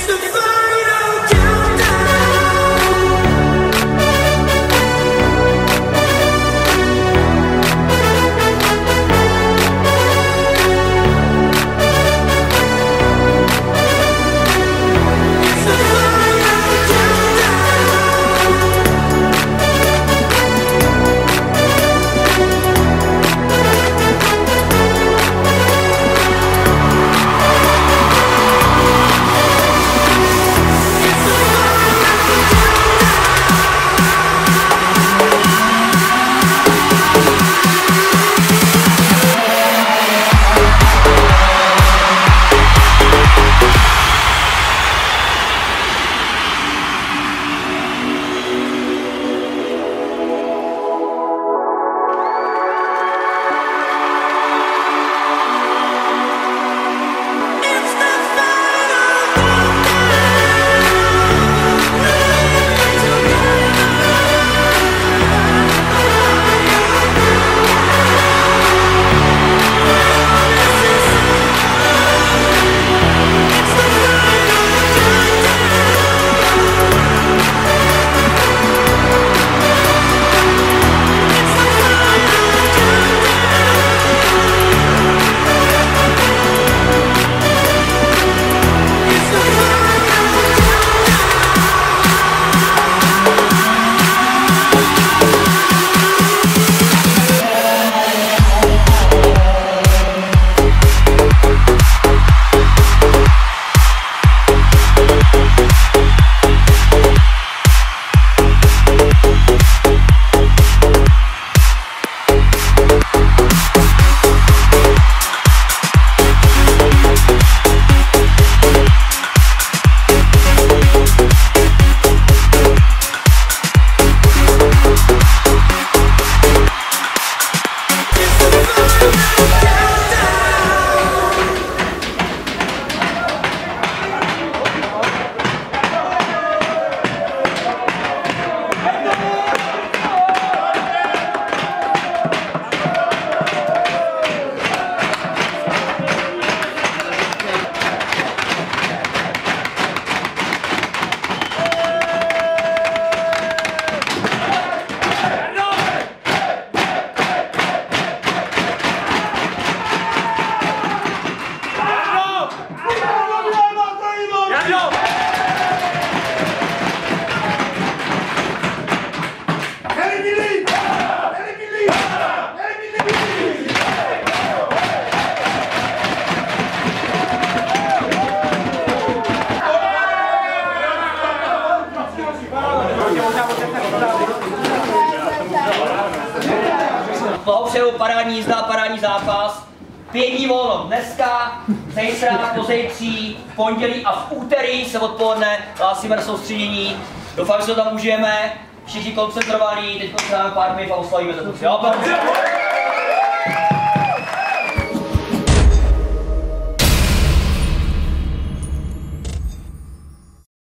Blahopřeju, parádní jízda, parádní zápas. 5 dní volno dneska, zítra, pozítří, v pondělí a v úterý se odpoledne hlásíme na soustředění. Doufám, že se tam užijeme, všichni koncentrovaní, teď se dáme pár minut a oslavíme to.